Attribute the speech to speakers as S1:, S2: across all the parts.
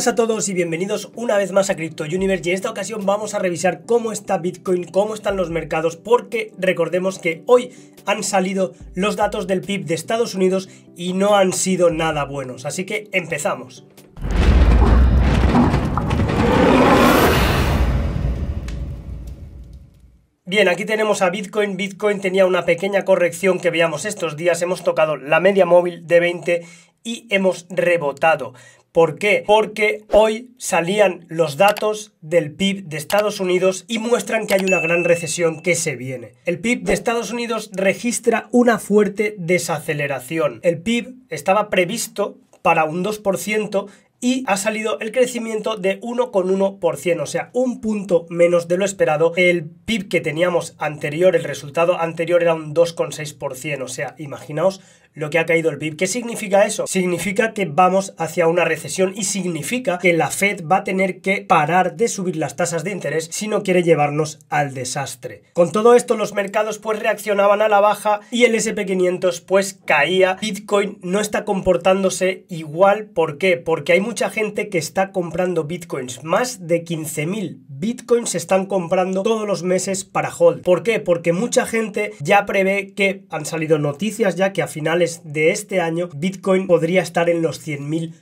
S1: Buenas a todos y bienvenidos una vez más a Crypto Universe, y en esta ocasión vamos a revisar cómo está Bitcoin, cómo están los mercados, porque recordemos que hoy han salido los datos del PIB de Estados Unidos y no han sido nada buenos, así que empezamos. Bien, aquí tenemos a Bitcoin. Bitcoin tenía una pequeña corrección que veíamos estos días, hemos tocado la media móvil de 20 y hemos rebotado. ¿Por qué? Porque hoy salían los datos del PIB de Estados Unidos y muestran que hay una gran recesión que se viene. El PIB de Estados Unidos registra una fuerte desaceleración. El PIB estaba previsto para un 2%, y ha salido el crecimiento de 1,1%, o sea, un punto menos de lo esperado. El PIB que teníamos anterior, el resultado anterior era un 2,6%, o sea, imaginaos lo que ha caído el PIB. ¿Qué significa eso? Significa que vamos hacia una recesión y significa que la Fed va a tener que parar de subir las tasas de interés si no quiere llevarnos al desastre. Con todo esto los mercados pues reaccionaban a la baja y el S&P 500 pues caía. Bitcoin no está comportándose igual. ¿Por qué? Porque hay mucha gente que está comprando bitcoins. Más de 15.000 bitcoins se están comprando todos los meses para hold. ¿Por qué? Porque mucha gente ya prevé que han salido noticias ya que a finales de este año Bitcoin podría estar en los $100.000.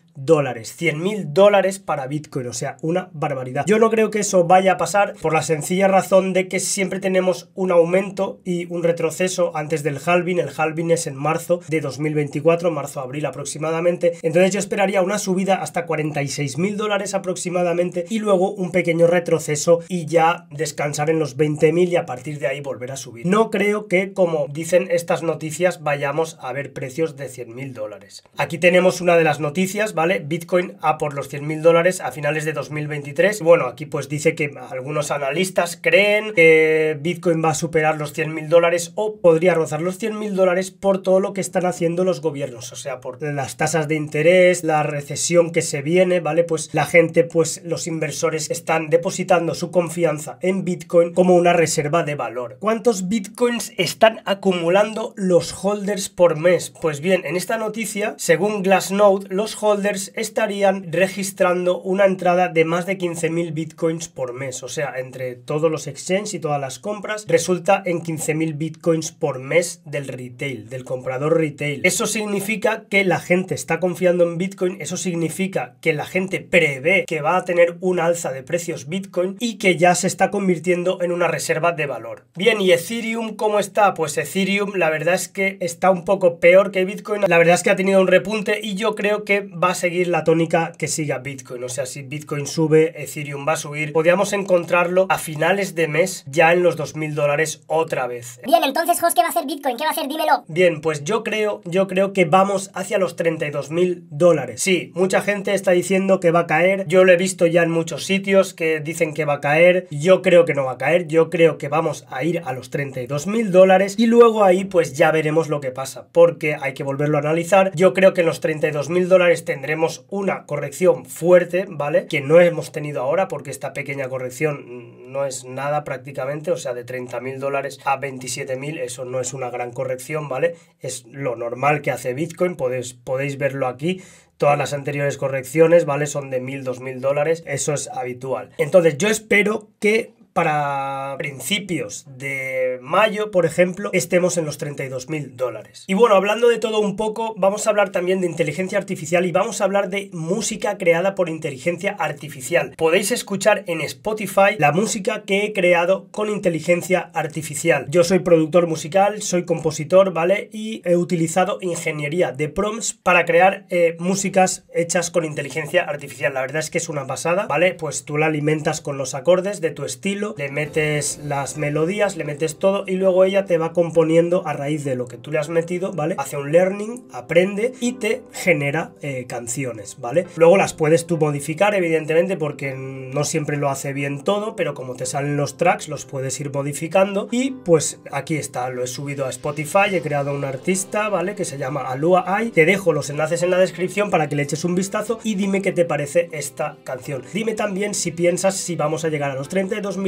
S1: $100.000 para Bitcoin, o sea, una barbaridad. Yo no creo que eso vaya a pasar por la sencilla razón de que siempre tenemos un aumento y un retroceso antes del halving. El halving es en marzo de 2024, marzo-abril aproximadamente. Entonces yo esperaría una subida hasta $46.000 aproximadamente y luego un pequeño retroceso y ya descansar en los 20.000 y a partir de ahí volver a subir. No creo que, como dicen estas noticias, vayamos a ver precios de $100.000. Aquí tenemos una de las noticias, ¿vale? Bitcoin a por los $100.000 a finales de 2023. Bueno, aquí pues dice que algunos analistas creen que Bitcoin va a superar los $100.000 o podría rozar los $100.000 por todo lo que están haciendo los gobiernos, o sea, por las tasas de interés, la recesión que se viene, ¿vale? Pues la gente, pues los inversores están depositando su confianza en Bitcoin como una reserva de valor. ¿Cuántos Bitcoins están acumulando los holders por mes? Pues bien, en esta noticia, según Glassnode, los holders estarían registrando una entrada de más de 15.000 bitcoins por mes, o sea, entre todos los exchanges y todas las compras, resulta en 15.000 bitcoins por mes del retail, del comprador retail. Eso significa que la gente está confiando en Bitcoin, eso significa que la gente prevé que va a tener un alza de precios Bitcoin y que ya se está convirtiendo en una reserva de valor. Bien, ¿y Ethereum cómo está? Pues Ethereum la verdad es que está un poco peor que Bitcoin, la verdad es que ha tenido un repunte y yo creo que va a seguir la tónica que siga Bitcoin, o sea, si Bitcoin sube, Ethereum va a subir. Podríamos encontrarlo a finales de mes ya en los $2.000 otra vez.
S2: Bien, entonces, Jos, ¿qué va a hacer Bitcoin? ¿Qué va a hacer? Dímelo.
S1: Bien, pues yo creo que vamos hacia los $32.000. Sí, mucha gente está diciendo que va a caer, yo lo he visto ya en muchos sitios que dicen que va a caer, yo creo que no va a caer, yo creo que vamos a ir a los $32.000 y luego ahí pues ya veremos lo que pasa, porque hay que volverlo a analizar. Yo creo que en los $32.000 tendremos una corrección fuerte, ¿vale? Que no hemos tenido ahora porque esta pequeña corrección no es nada prácticamente, o sea, de $30.000 a 27.000, eso no es una gran corrección, ¿vale? Es lo normal que hace Bitcoin, podéis verlo aquí. Todas las anteriores correcciones, ¿vale? Son de $1.000, $2.000, eso es habitual. Entonces yo espero que para principios de mayo, por ejemplo, estemos en los $32.000. Y bueno, hablando de todo un poco, vamos a hablar también de inteligencia artificial y vamos a hablar de música creada por inteligencia artificial. Podéis escuchar en Spotify la música que he creado con inteligencia artificial. Yo soy productor musical, soy compositor, ¿vale? Y he utilizado ingeniería de prompts para crear músicas hechas con inteligencia artificial. La verdad es que es una pasada, ¿vale? Pues tú la alimentas con los acordes de tu estilo, le metes las melodías, le metes todo y luego ella te va componiendo a raíz de lo que tú le has metido, ¿vale? Hace un learning, aprende y te genera canciones, ¿vale? Luego las puedes tú modificar, evidentemente, porque no siempre lo hace bien todo, pero como te salen los tracks, los puedes ir modificando y pues aquí está, lo he subido a Spotify, he creado un artista, ¿vale? Que se llama Alua Ai. Te dejo los enlaces en la descripción para que le eches un vistazo y dime qué te parece esta canción. Dime también si piensas si vamos a llegar a los $32.000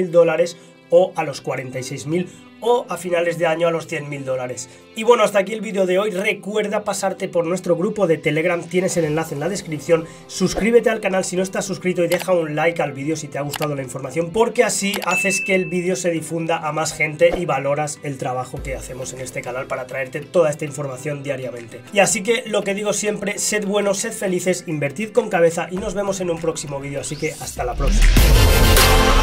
S1: $50.000 o a los 46.000 o a finales de año a los $100.000. Y bueno, hasta aquí el vídeo de hoy. Recuerda pasarte por nuestro grupo de Telegram, tienes el enlace en la descripción. Suscríbete al canal si no estás suscrito y deja un like al vídeo si te ha gustado la información, porque así haces que el vídeo se difunda a más gente y valoras el trabajo que hacemos en este canal para traerte toda esta información diariamente. Y así que lo que digo siempre, sed buenos, sed felices, invertid con cabeza y nos vemos en un próximo vídeo, así que hasta la próxima.